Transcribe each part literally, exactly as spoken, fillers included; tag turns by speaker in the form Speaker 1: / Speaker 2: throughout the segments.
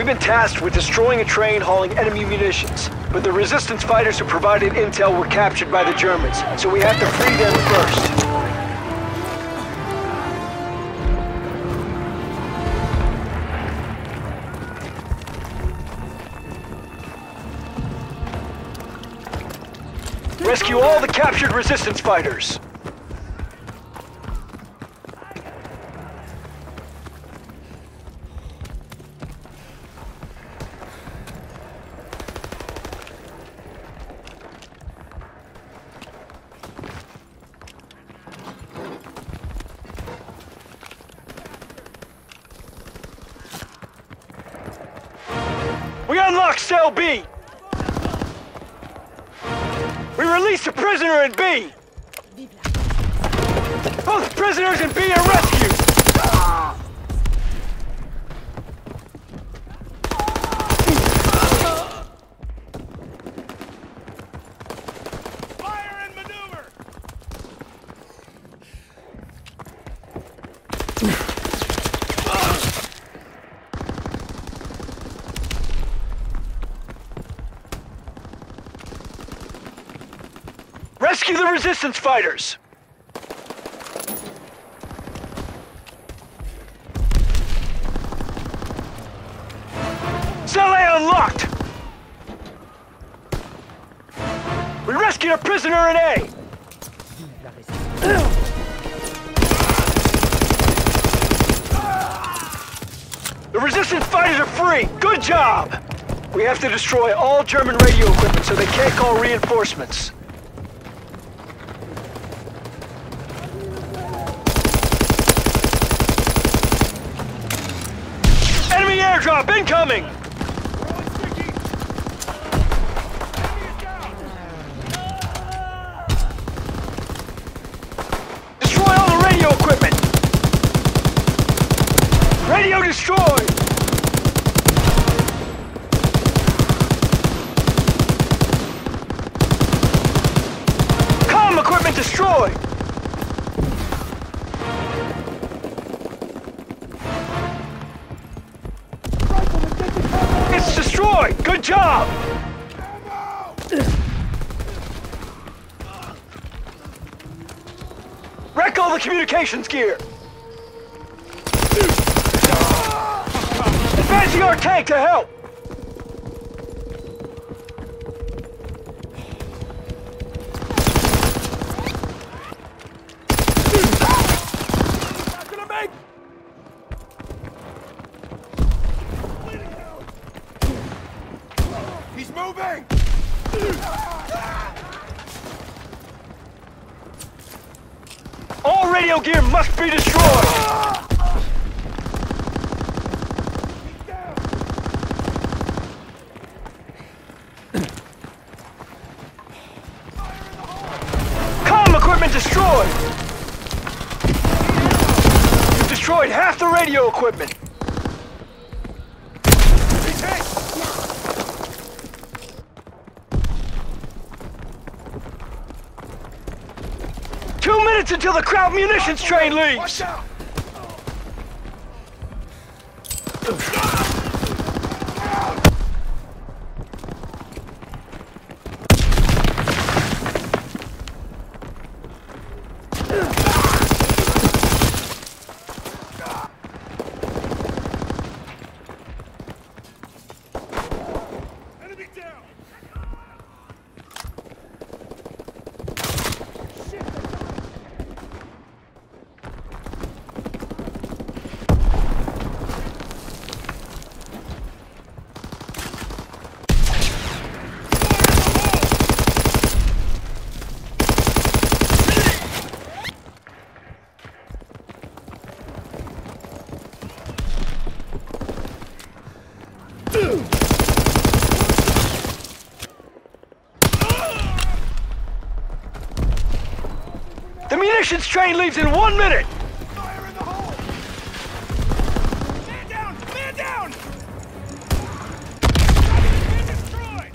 Speaker 1: We've been tasked with destroying a train hauling enemy munitions, but the resistance fighters who provided intel were captured by the Germans, so we have to free them first. Rescue all the captured resistance fighters. We unlocked Cell B! We released a prisoner in B! Both prisoners in B are rescued! Fire and maneuver! Rescue the resistance fighters! Cell A unlocked! We rescued a prisoner in A! The resistance fighters are free! Good job! We have to destroy all German radio equipment so they can't call reinforcements. Enemy airdrop incoming! Destroy all the radio equipment! Radio destroyed! Comm equipment destroyed! It's destroyed! Good job! Wreck all the communications gear! Advancing our tank to help!
Speaker 2: He's moving!
Speaker 1: All radio gear must be destroyed! Comm equipment destroyed! You've destroyed half the radio equipment! Two minutes until the crowd munitions train leaves!
Speaker 2: Watch out! Enemy down!
Speaker 1: The munitions train leaves in one minute!
Speaker 2: Fire in the hole! Man down! Man down! Man destroyed!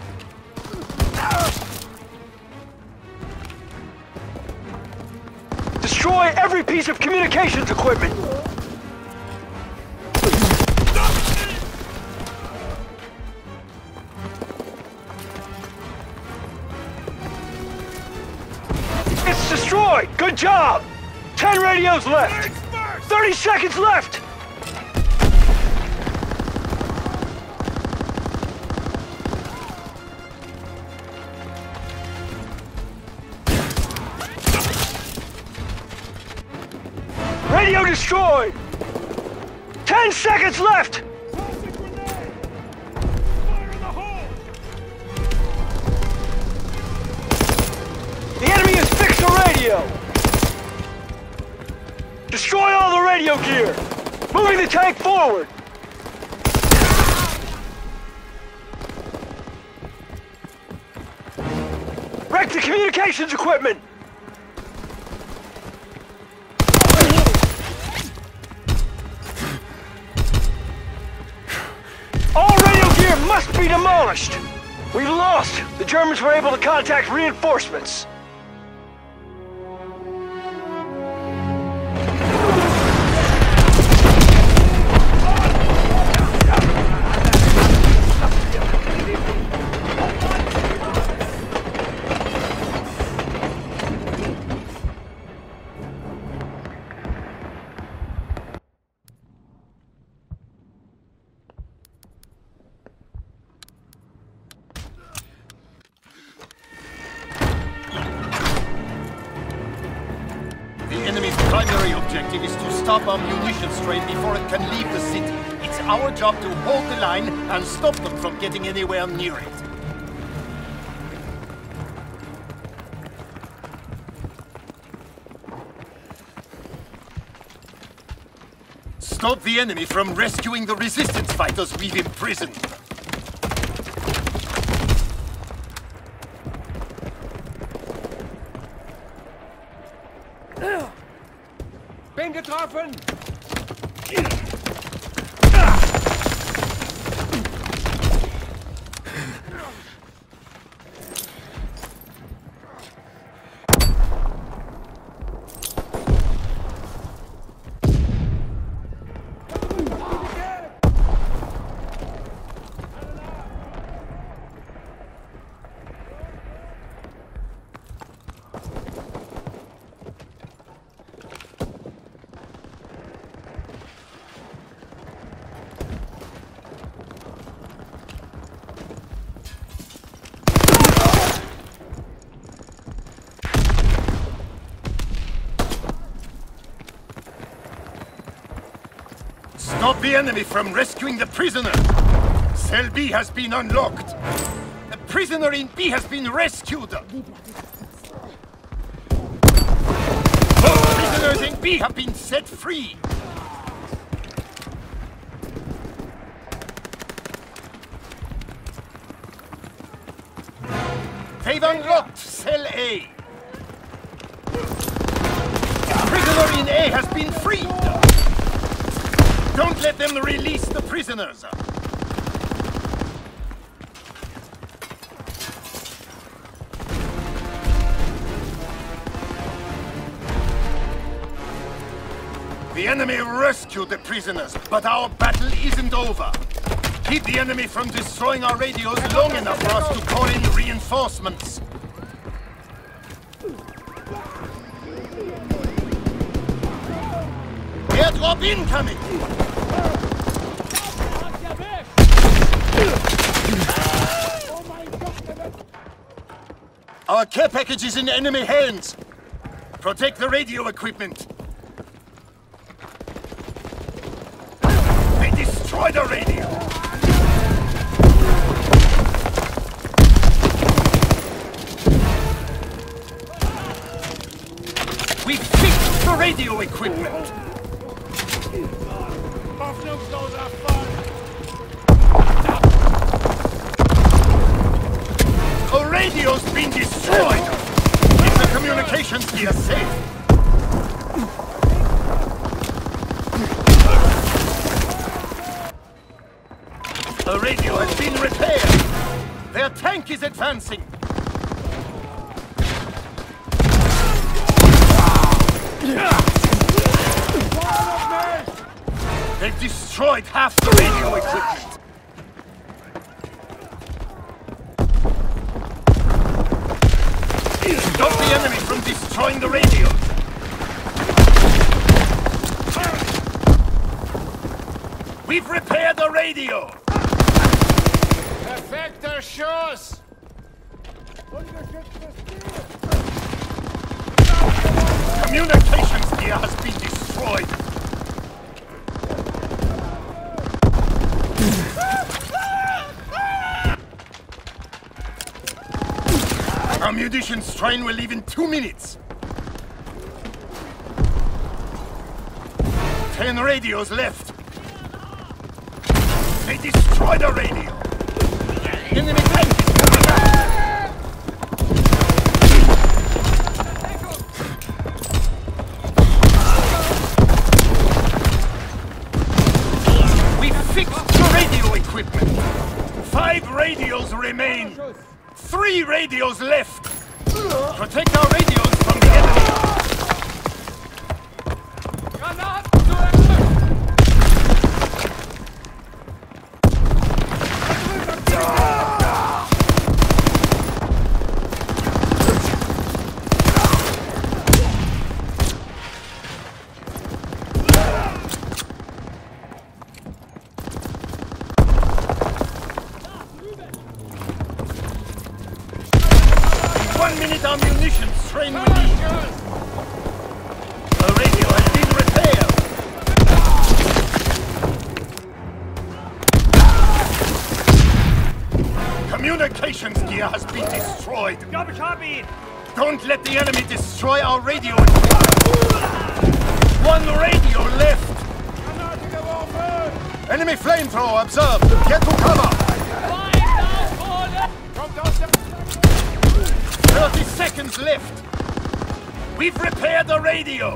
Speaker 1: Destroy every piece of communications equipment! job! Ten radios left! Thirty seconds left! Radio destroyed! Ten seconds left!
Speaker 2: Tossing grenade! Fire in the hole!
Speaker 1: The enemy has fixed the radio! Destroy all the radio gear! Moving the tank forward! Wreck the communications equipment! All radio gear must be demolished! We've lost! The Germans were able to contact reinforcements!
Speaker 3: The enemy's primary objective is to stop our munitions train before it can leave the city. It's our job to hold the line and stop them from getting anywhere near it. Stop the enemy from rescuing the resistance fighters we've imprisoned.
Speaker 2: Bin getroffen!
Speaker 3: Stop the enemy from rescuing the prisoner! Cell B has been unlocked! The prisoner in B has been rescued! All prisoners in B have been set free! They've unlocked Cell A! The prisoner in A has been freed! Don't let them release the prisoners! The enemy rescued the prisoners, but our battle isn't over. Keep the enemy from destroying our radios long enough for us to call in reinforcements. Airdrop incoming! Our care package is in enemy hands. Protect the radio equipment. They destroyed the radio. We fixed the radio equipment. The radio's been destroyed! Keep the communications gear safe! The radio has been repaired! Their tank is advancing! They've destroyed half the radio equipment! Stop the enemy from destroying the radios! We've repaired the radio!
Speaker 4: Effekter Schuss!
Speaker 3: Communications gear has been destroyed! Our munitions train will leave in two minutes! Ten radios left! They destroyed a radio! Enemy tank is coming back! We fixed the radio equipment! Five radios remain! Three radios left! Protect our radios from the enemy! One minute ammunition train we need. The radio has been repaired. Communications gear has been destroyed. Don't let the enemy destroy our radio. One radio left. Enemy flamethrower observed. Get to cover. Thirty seconds left. We've repaired the radio.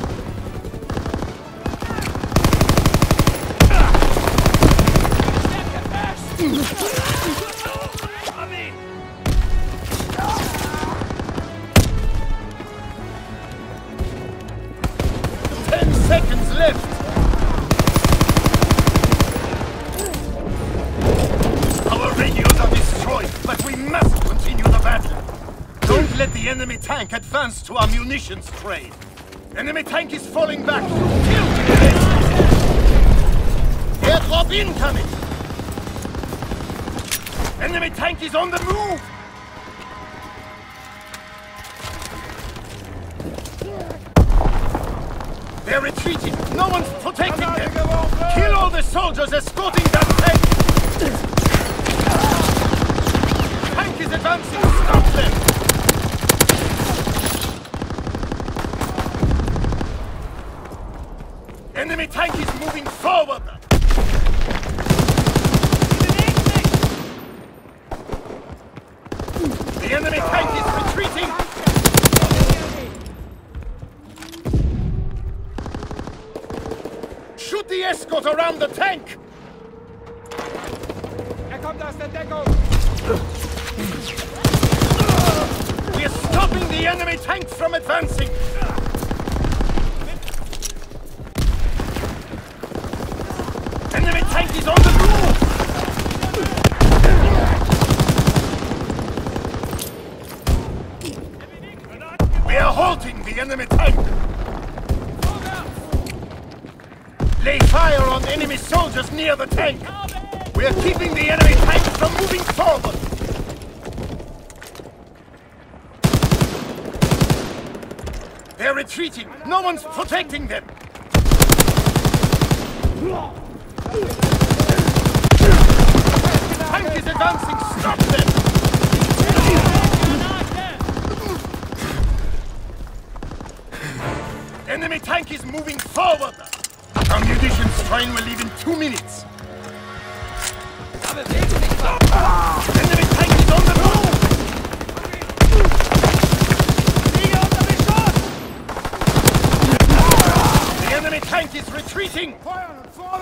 Speaker 3: Ten seconds left. Our radios are destroyed, but we must continue the battle. Don't let the enemy tank advance to our munitions train. Enemy tank is falling back. Kill it! Airdrop incoming! Enemy tank is on the move! They're retreating. No one's protecting them. Kill all the soldiers escorting that tank! Tank is advancing. Stop them! Enemy tank is moving forward! The enemy tank is retreating! Shoot the escort around the tank! We are stopping the enemy tank from advancing! Enemy tank is on the move! We are halting the enemy tank! Lay fire on enemy soldiers near the tank! We are keeping the enemy tank from moving forward! They're retreating! No one's protecting them! Tank is advancing! Stop them! Enemy tank is moving forward! Our munitions train will leave in two minutes! Enemy tank is on the move! The enemy tank is retreating!